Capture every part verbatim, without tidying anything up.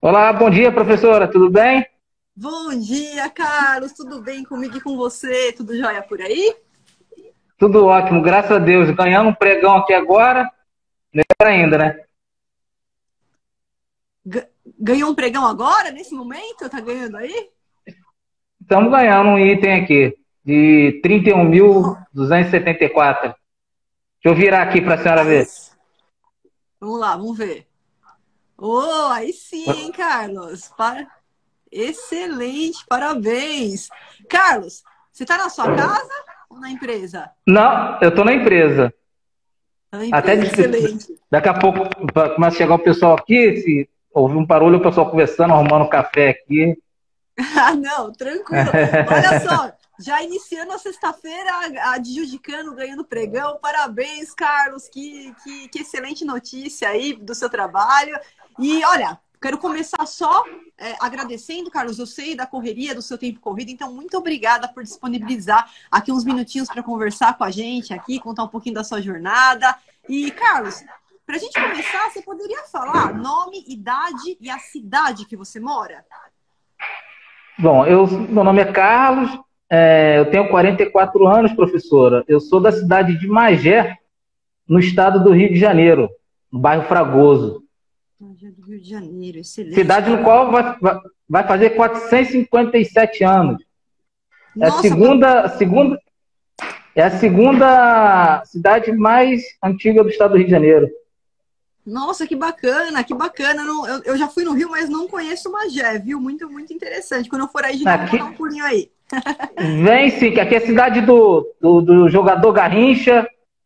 Olá, bom dia, professora, tudo bem? Bom dia, Carlos. Tudo bem comigo e com você? Tudo jóia por aí? Tudo ótimo, graças a Deus. Ganhando um pregão aqui agora, melhor ainda, né? Ga- Ganhou um pregão agora, nesse momento? Tá ganhando aí? Estamos ganhando um item aqui de trinta e um mil duzentos e setenta e quatro. Deixa eu virar aqui para a senhora Aí, ver. s- vamos lá, vamos ver. Oh, aí sim, hein, Carlos? Pa- Excelente, parabéns. Carlos, você tá na sua casa ou na empresa? Não, eu estou na empresa. Tá na Até empresa, de- excelente. daqui a pouco vai- começa a chegar o pessoal aqui, se ouvir um barulho, o pessoal conversando, arrumando um café aqui. Ah, não, tranquilo. Olha só, já iniciando a sexta-feira, adjudicando, ganhando pregão. Parabéns, Carlos. Que, que, que excelente notícia aí do seu trabalho. E olha, quero começar só é, agradecendo, Carlos. Eu sei da correria, do seu tempo corrido, então muito obrigada por disponibilizar aqui uns minutinhos para conversar com a gente aqui, contar um pouquinho da sua jornada. E, Carlos, para a gente começar, você poderia falar nome, idade e a cidade que você mora? Bom, eu, meu nome é Carlos, é, eu tenho quarenta e quatro anos, professora. Eu sou da cidade de Magé, no estado do Rio de Janeiro, no bairro Fragoso. Do Rio de Janeiro, excelente, Cidade no Carlos. qual vai, vai fazer quatrocentos e cinquenta e sete anos. É a Nossa, pa- segunda, segunda, é a segunda cidade mais antiga do estado do Rio de Janeiro. Nossa, que bacana, que bacana. Não- eu, eu já fui no Rio, mas não conheço Magé, viu? Muito, muito interessante. Quando eu for aí de novo, vou Aqui, dar um pulinho aí. vem sim, que aqui é a cidade do, do, do jogador Garrincha.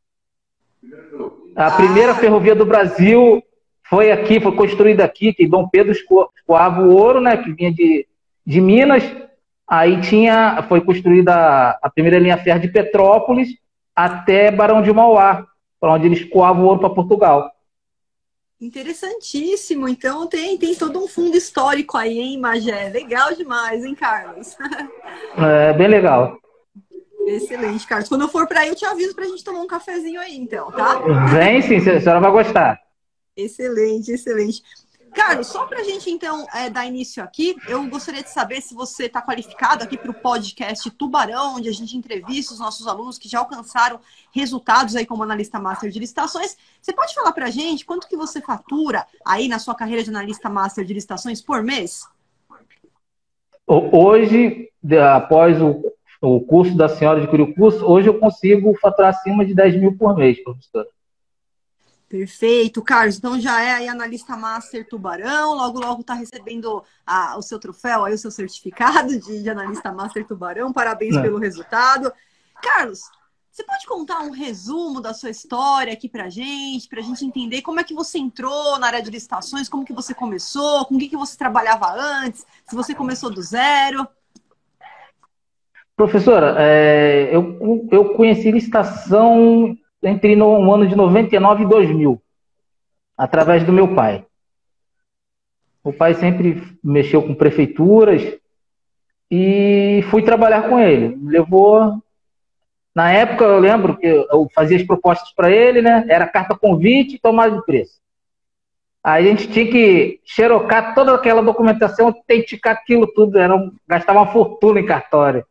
A primeira Ah, ferrovia do Brasil foi aqui, foi construída aqui, que Dom Pedro esco- escoava o ouro, né, que vinha de, de Minas. Aí tinha, foi construída a, a primeira linha férrea de Petrópolis até Barão de Mauá, para onde eles escoavam o ouro para Portugal. interessantíssimo. Então tem, tem todo um fundo histórico aí, hein, Magé? Legal demais, hein, Carlos? É bem legal. Excelente, Carlos. Quando eu for para aí, eu te aviso para a gente tomar um cafezinho aí, então, tá? Vem sim, a senhora vai gostar. Excelente, excelente. Carlos, só para a gente então é, dar início aqui, eu gostaria de saber se você está qualificado aqui para o podcast Tubarão, onde a gente entrevista os nossos alunos que já alcançaram resultados aí como analista master de licitações. Você pode falar para a gente quanto que você fatura aí na sua carreira de analista master de licitações por mês? Hoje, após o, o curso da senhora de o curso, hoje eu consigo faturar acima de dez mil por mês, professor. Perfeito, Carlos. Então já é aí analista master Tubarão, logo logo está recebendo a, o seu troféu, aí o seu certificado de, de analista master Tubarão. Parabéns pelo resultado. Carlos, você pode contar um resumo da sua história aqui pra gente, pra gente entender como é que você entrou na área de licitações, como que você começou, com o que que você trabalhava antes, se você começou do zero? Professora, é, eu, eu conheci licitação entre no, o ano de noventa e nove e dois mil, através do meu pai. O pai sempre mexeu com prefeituras e fui trabalhar com ele. Me levou. Na época, eu lembro que eu fazia as propostas para ele, né? Era carta convite e tomada de preço. Aí a gente tinha que xerocar toda aquela documentação, autenticar aquilo tudo. Era um, gastava uma fortuna em cartório.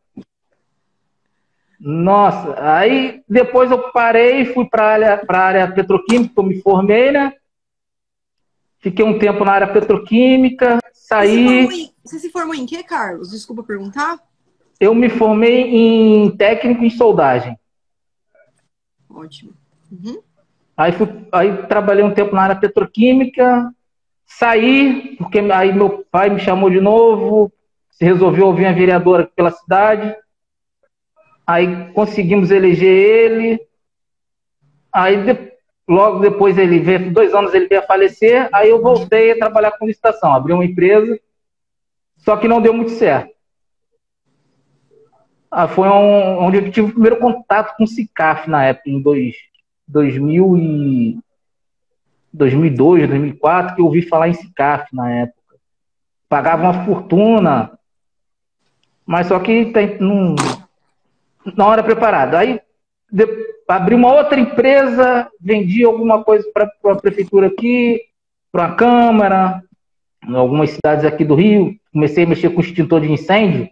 Nossa, aí depois eu parei e fui para a área, para a área petroquímica, eu me formei, né? Fiquei um tempo na área petroquímica, Você se formou saí. em, você se formou em quê, Carlos? Desculpa perguntar. Eu me formei em técnico em soldagem. Ótimo. Uhum. Aí, fui, aí trabalhei um tempo na área petroquímica, saí, porque aí meu pai me chamou de novo, se resolveu ouvir a vereadora pela cidade. Aí conseguimos eleger ele. Aí de, logo depois ele veio, dois anos ele veio a falecer. Aí eu voltei a trabalhar com licitação, abri uma empresa, só que não deu muito certo. Ah, foi um, onde eu tive o primeiro contato com o SICAF na época, em dois, dois mil e, dois mil e dois, dois mil e quatro, que eu ouvi falar em SICAF na época. Pagava uma fortuna, mas só que tem, não, não era preparado. Aí de, abri uma outra empresa, vendi alguma coisa para a prefeitura aqui, para a Câmara. em algumas cidades aqui do Rio, comecei a mexer com extintor de incêndio,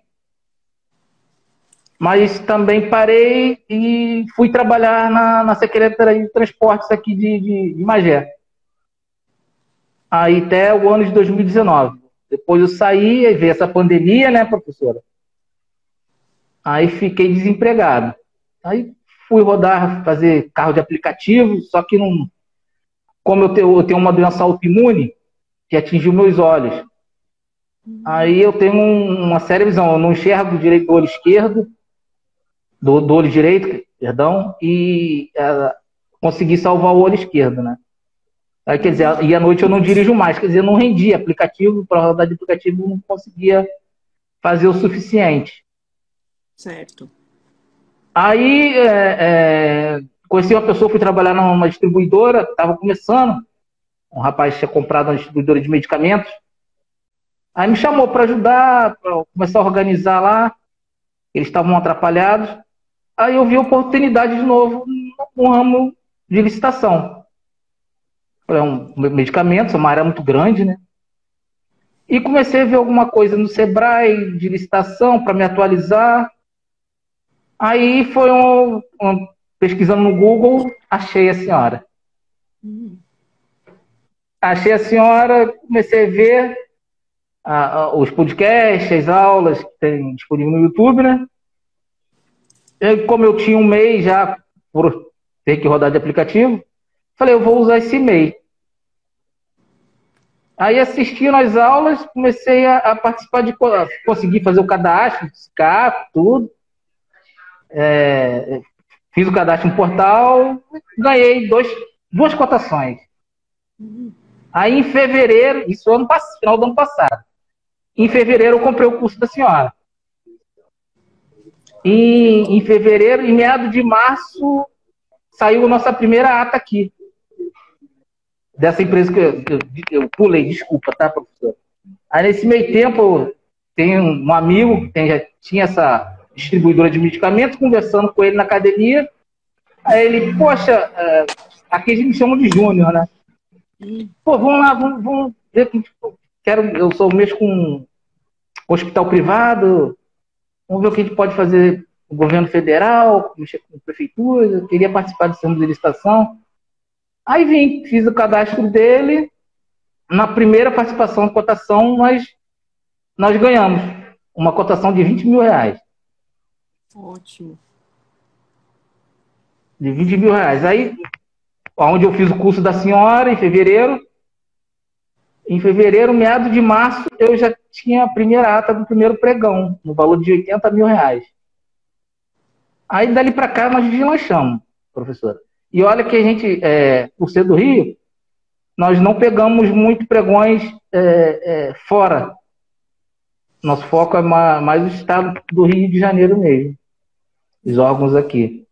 mas também parei e fui trabalhar na, na Secretaria de Transportes aqui de, de, de Magé. Aí até o ano de dois mil e dezenove. Depois eu saí, aí veio essa pandemia, né, professora? Aí fiquei desempregado. Aí fui rodar, fazer carro de aplicativo, só que não... Como eu tenho, eu tenho uma doença autoimune que atingiu meus olhos. Aí eu tenho um, uma séria visão, eu não enxergo direito do olho esquerdo, do, do olho direito, perdão, e é, consegui salvar o olho esquerdo, né? Aí, quer dizer, e à noite eu não dirijo mais, quer dizer, eu não rendi aplicativo, para rodar de aplicativo não conseguia fazer o suficiente. Certo. Aí é, é, conheci uma pessoa, fui trabalhar numa distribuidora, estava começando, um rapaz tinha comprado uma distribuidora de medicamentos, aí me chamou para ajudar, para começar a organizar lá, eles estavam atrapalhados, aí eu vi a oportunidade de novo no ramo de licitação. É um medicamento, uma área muito grande, né? E comecei a ver alguma coisa no Sebrae de licitação para me atualizar. Aí foi um, um, pesquisando no Google, achei a senhora. Uhum. Achei a senhora, comecei a ver a, a, os podcasts, as aulas que tem disponível no YouTube, né? E como eu tinha um mês já por ter que rodar de aplicativo, falei, eu vou usar esse e-mail. Aí assistindo as aulas, comecei a, a participar de conseguir fazer o cadastro, S C A P, tudo. É, fiz o cadastro no portal, ganhei dois, duas cotações. Aí em fevereiro, isso ano passado, final do ano passado, em fevereiro eu comprei o curso da senhora. E em fevereiro, em meados de março, saiu a nossa primeira ata aqui. Dessa empresa que eu, que eu, eu pulei, desculpa, tá, professor? Aí nesse meio tempo, tem um amigo que tem, já tinha essa distribuidora de medicamentos, conversando com ele na academia. Aí ele, poxa, é, aqui a gente me chama de Júnior, né? Pô, vamos lá, vamos, vamos ver que quero, eu sou mexo com hospital privado, vamos ver o que a gente pode fazer com o governo federal, mexer com prefeitura, eu queria participar desse ramo de licitação. Aí vim, fiz o cadastro dele, na primeira participação de cotação, nós, nós ganhamos uma cotação de vinte mil reais. Ótimo. De vinte mil reais. Aí, onde eu fiz o curso da senhora, em fevereiro, em fevereiro, meado de março, eu já tinha a primeira ata do primeiro pregão, no valor de oitenta mil reais. Aí, dali para cá, nós deslanchamos, professora. E olha que a gente, é, por ser do Rio, nós não pegamos muito pregões é, é, fora. Nosso foco é mais o estado do Rio de Janeiro mesmo. Os órgãos aqui.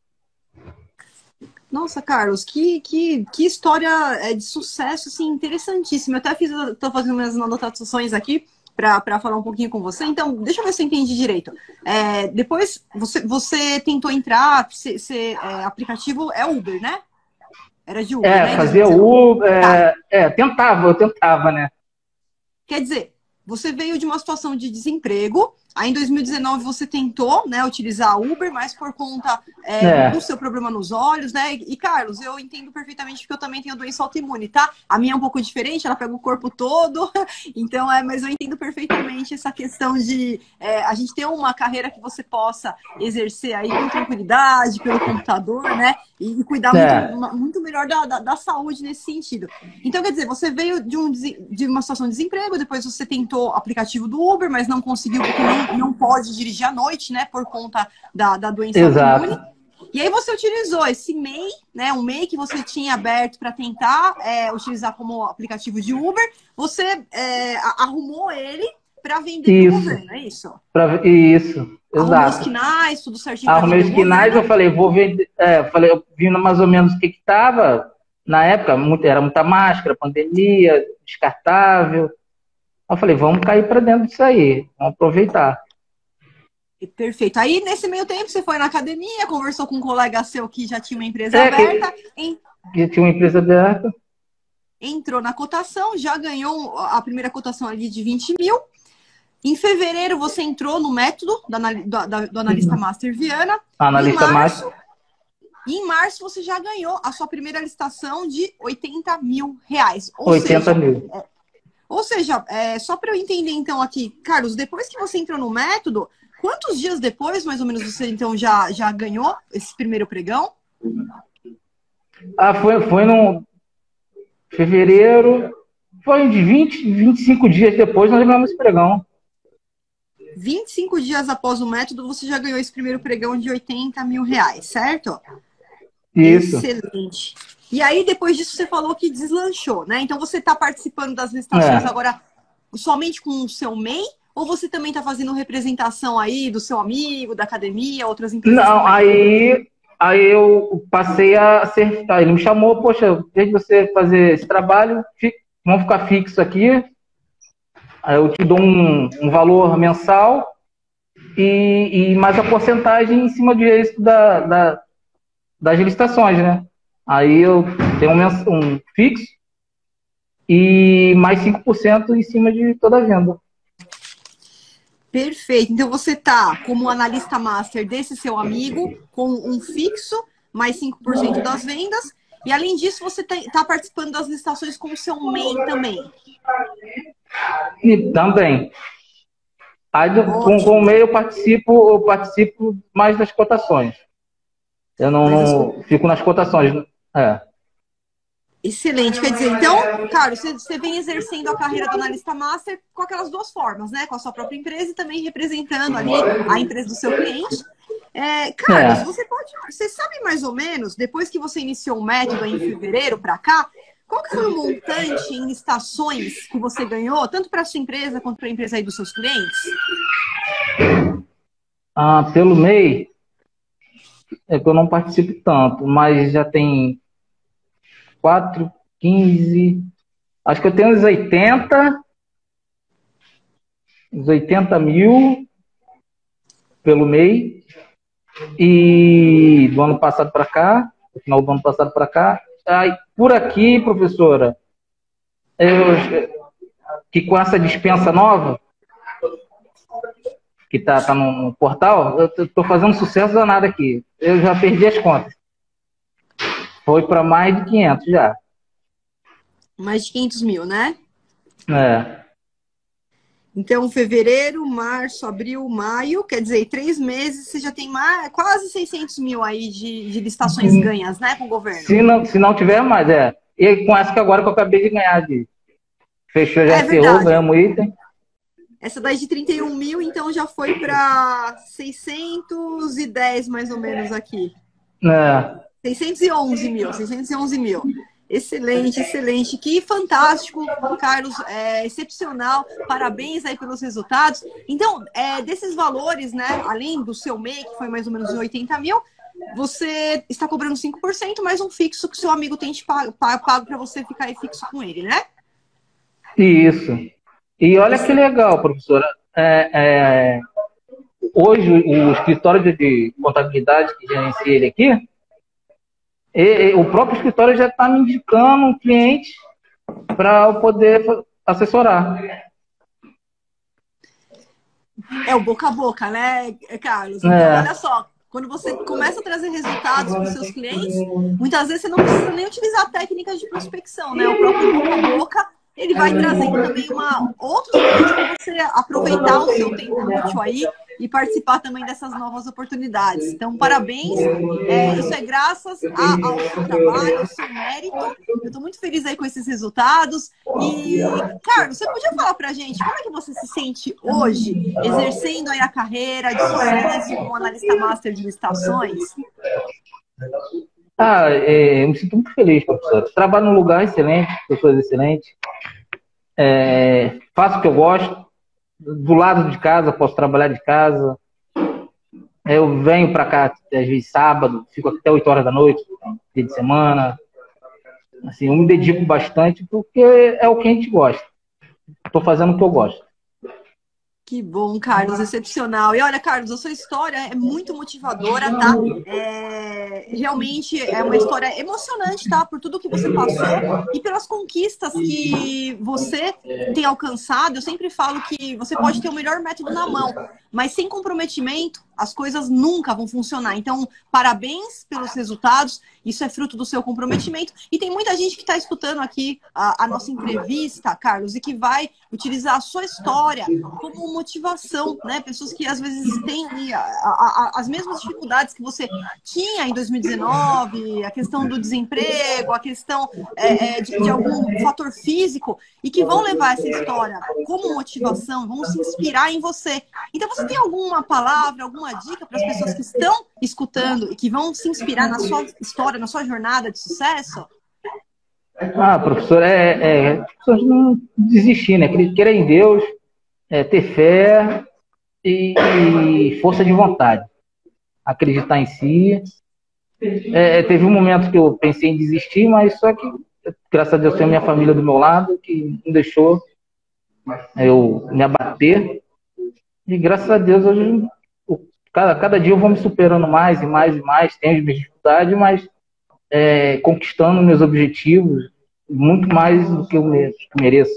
Nossa, Carlos, que, que, que história de sucesso, assim, interessantíssima. Eu até fiz, estou fazendo minhas anotações aqui para falar um pouquinho com você. Então, deixa eu ver se eu entendi direito. É, depois, você, você tentou entrar, se, se, é, aplicativo é Uber, né? Era de Uber, é, né? Fazia Uber, é, tá. é, tentava, eu tentava, né? Quer dizer, você veio de uma situação de desemprego, aí em dois mil e dezenove você tentou, né, utilizar a Uber, mas por conta é, é. do seu problema nos olhos, né? E, Carlos, eu entendo perfeitamente porque eu também tenho doença autoimune, tá? A minha é um pouco diferente, ela pega o corpo todo, então é, mas eu entendo perfeitamente essa questão de é, a gente ter uma carreira que você possa exercer aí com tranquilidade, pelo computador, né? E, e cuidar é. muito, muito melhor da, da, da saúde nesse sentido. Então, quer dizer, você veio de, um, de uma situação de desemprego, depois você tentou o aplicativo do Uber, mas não conseguiu porque não não pode dirigir à noite, né, por conta da, da doença autoimune. E aí você utilizou esse M E I, né, um M E I que você tinha aberto para tentar é, utilizar como aplicativo de Uber, você é, arrumou ele para vender para o governo, é isso? Pra, isso, exato. Arrumou os quinais, tudo certinho. Arrumei os quinais, eu falei, vou vender, é, eu falei, eu vi mais ou menos o que que tava, na época, muito, era muita máscara, pandemia, descartável. Eu falei, vamos cair para dentro disso aí, vamos aproveitar. Perfeito. Aí, nesse meio tempo, você foi na academia, conversou com um colega seu que já tinha uma empresa é, aberta. Que, em... que tinha uma empresa aberta. entrou na cotação, já ganhou a primeira cotação ali de vinte mil. Em fevereiro, você entrou no método do, do, do analista Master Viana. Analista em março, Master. E em março, você já ganhou a sua primeira licitação de oitenta mil reais. Ou oitenta seja, mil. É, ou seja, é, só para eu entender então aqui, Carlos, depois que você entrou no método, quantos dias depois, mais ou menos, você então já, já ganhou esse primeiro pregão? Ah, foi, foi no fevereiro, foi de vinte, vinte e cinco dias depois nós ganhamos esse pregão. vinte e cinco dias após o método, você já ganhou esse primeiro pregão de oitenta mil reais, certo? Isso. Excelente. E aí, depois disso, você falou que deslanchou, né? Então, você está participando das licitações É. agora somente com o seu M E I? Ou você também está fazendo representação aí do seu amigo, da academia, outras empresas? Não, também? aí, aí eu passei a ser. Aí ele me chamou, poxa, desde você fazer esse trabalho, fi- vamos ficar fixo aqui. Aí eu te dou um, um valor mensal e, e mais a porcentagem em cima do êxito da, da, das licitações, né? Aí eu tenho um, mens- um fixo e mais cinco por cento em cima de toda a venda. Perfeito. Então, você está como analista master desse seu amigo, com um fixo, mais cinco por cento das vendas. E, além disso, você está participando das licitações com o seu M E I também. E também. Aí do- com, Ótimo. com o M E I eu participo, eu participo mais das cotações. Eu não, Mas as não fico nas cotações. É. Excelente. Quer dizer, então, cara, você, você vem exercendo a carreira do analista master com aquelas duas formas, né? Com a sua própria empresa e também representando ali a empresa do seu cliente. É, Carlos, É. você pode. Você sabe mais ou menos, depois que você iniciou o método aí em fevereiro para cá, qual que foi o montante em licitações que você ganhou, tanto para a sua empresa quanto para a empresa aí dos seus clientes? Ah, pelo M E I, é que eu não participo tanto, mas já tem quatro, quinze, acho que eu tenho uns oitenta, uns oitenta mil pelo M E I. E do ano passado para cá, no final do ano passado para cá, aí, por aqui, professora, eu, que com essa dispensa nova, que tá, tá no, no portal, eu tô fazendo sucesso danado aqui. Eu já perdi as contas. Foi para mais de quinhentos já. Mais de quinhentos mil, né? É. Então, fevereiro, março, abril, maio, quer dizer, três meses, você já tem mais, quase seiscentos mil aí de, de licitações ganhas, né, com o governo. Se não, se não tiver mais, é. E com essa que agora que eu acabei de ganhar, de fechou, já É encerrou, verdade. ganhamos item. Essa daí de trinta e um mil, então já foi para seiscentos e dez, mais ou menos, aqui. É. seiscentos e onze mil, seiscentos e onze mil. Excelente, excelente. Que fantástico, Carlos, é excepcional. Parabéns aí pelos resultados. Então, é, desses valores, né, além do seu M E I, que foi mais ou menos oitenta mil, você está cobrando cinco por cento, mais um fixo que seu amigo tem te pago, pago para você ficar aí fixo com ele, né? Isso. E olha que legal, professora. É, é, hoje, o escritório de, de contabilidade que gerencia ele aqui, e, e, o próprio escritório já está me indicando um cliente para eu poder assessorar. É o boca a boca, né, Carlos? Então, É. olha só, quando você começa a trazer resultados para os seus clientes, muitas vezes você não precisa nem utilizar técnicas de prospecção, né? O próprio boca a boca, ele vai trazendo também uma, outros clientes para você aproveitar o seu tempo útil aí e participar também dessas novas oportunidades. Então, parabéns. É, isso é graças a, ao seu trabalho, ao seu mérito. Eu estou muito feliz aí com esses resultados. E, Carlos, você podia falar para a gente como é que você se sente hoje, exercendo aí a carreira de sucesso como analista master de licitações? Ah, é, eu me sinto muito feliz, professor. Trabalho num lugar excelente, pessoas excelentes. É, faço o que eu gosto. Do lado de casa, posso trabalhar de casa. Eu venho para cá, às vezes, sábado, fico até oito horas da noite, dia de semana. Assim, eu me dedico bastante porque é o que a gente gosta. Estou fazendo o que eu gosto. Que bom, Carlos, excepcional. E olha, Carlos, a sua história é muito motivadora, tá? É, realmente é uma história emocionante, tá? Por tudo que você passou e pelas conquistas que você tem alcançado. Eu sempre falo que você pode ter o melhor método na mão, mas sem comprometimento, as coisas nunca vão funcionar. Então, parabéns pelos resultados. Isso é fruto do seu comprometimento. E tem muita gente que está escutando aqui a, a nossa entrevista, Carlos, e que vai utilizar a sua história como motivação, né? Pessoas que às vezes têm a, a, a, as mesmas dificuldades que você tinha em dois mil e dezenove, a questão do desemprego, a questão é, é, de, de algum fator físico, e que vão levar essa história como motivação, vão se inspirar em você. Então, você tem alguma palavra, alguma dica para as pessoas que estão escutando e que vão se inspirar na sua história, na sua jornada de sucesso? Ah, professor, é, é as pessoas não desistir, né? Querer em Deus, é, ter fé e, e força de vontade. Acreditar em si. É, teve um momento que eu pensei em desistir, mas só que, graças a Deus, tenho minha família do meu lado, que não deixou eu me abater. E graças a Deus, hoje, cada, cada dia eu vou me superando mais e mais e mais. Tenho as minhas dificuldades, mas é, conquistando meus objetivos muito mais do que eu mereço.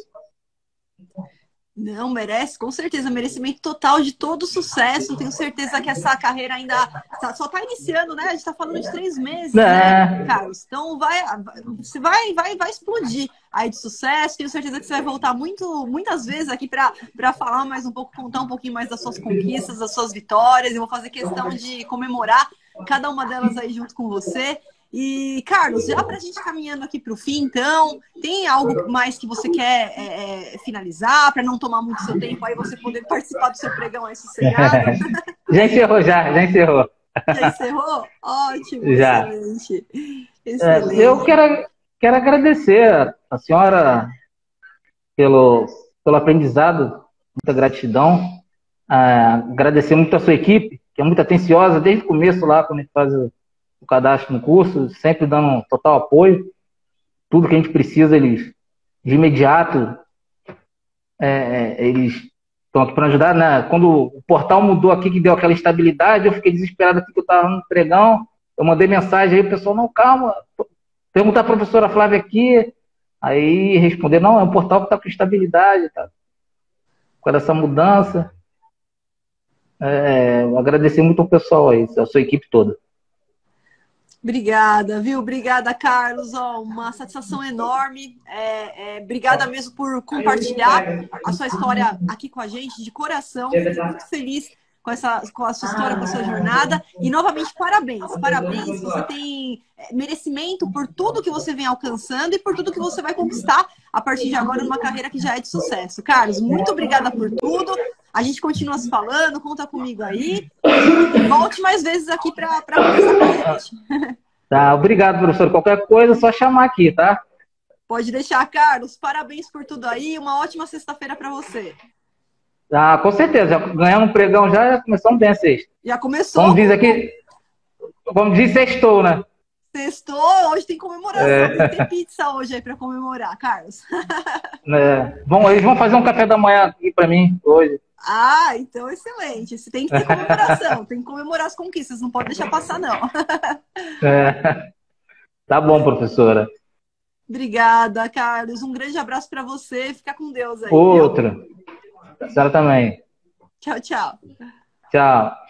Não, merece, com certeza, merecimento total de todo sucesso. Tenho certeza que essa carreira ainda só está iniciando, né? A gente está falando de três meses, é. né, Carlos? Então vai, você vai, vai, vai explodir aí de sucesso. Tenho certeza que você vai voltar muito, muitas vezes aqui para falar mais um pouco, contar um pouquinho mais das suas conquistas, das suas vitórias. Eu vou fazer questão de comemorar cada uma delas aí junto com você. E, Carlos, já para a gente caminhando aqui para o fim, então, tem algo mais que você quer é, finalizar, para não tomar muito seu tempo, aí você poder participar do seu pregão aí sossegado? Já encerrou, já, já encerrou. Já encerrou? Ótimo, já. excelente. excelente. É, eu quero, quero agradecer a senhora pelo, pelo aprendizado, muita gratidão, ah, agradecer muito a sua equipe, que é muito atenciosa desde o começo lá, quando a gente faz o o cadastro no curso, sempre dando um total apoio. Tudo que a gente precisa, eles, de imediato, é, eles estão aqui para ajudar, né? Quando o portal mudou aqui, que deu aquela instabilidade, eu fiquei desesperado aqui, que eu estava no pregão, eu mandei mensagem aí, o pessoal, não, calma, perguntar a professora Flávia aqui, aí responder, não, é um portal que está com instabilidade, tá? Com essa mudança. É, agradecer muito ao pessoal aí, a sua equipe toda. Obrigada, viu? Obrigada, Carlos. Oh, uma satisfação enorme. É, é, obrigada mesmo por compartilhar a sua história aqui com a gente, de coração. Fico muito feliz com, essa, com a sua história, com a sua jornada. E, novamente, parabéns. Parabéns. Você tem merecimento por tudo que você vem alcançando e por tudo que você vai conquistar a partir de agora numa carreira que já é de sucesso. Carlos, muito obrigada por tudo. A gente continua se falando, conta comigo aí. E volte mais vezes aqui para conversar com a gente. Tá, obrigado, professor. Qualquer coisa é só chamar aqui, tá? Pode deixar, Carlos. Parabéns por tudo aí. Uma ótima sexta-feira para você. Ah, com certeza. Já ganhando um pregão já, já começamos bem a sexta. Já começou. Como diz aqui, como diz, sextou, né? Sextou, hoje tem comemoração. É. Tem pizza hoje aí para comemorar, Carlos. É. Bom, eles vão fazer um café da manhã aqui para mim hoje. Ah, então excelente. Você tem que ter comemoração, tem que comemorar as conquistas, não pode deixar passar, não. É. Tá bom, professora. Obrigada, Carlos. Um grande abraço para você. Fica com Deus aí. Outra. A senhora também. Tchau, tchau. Tchau.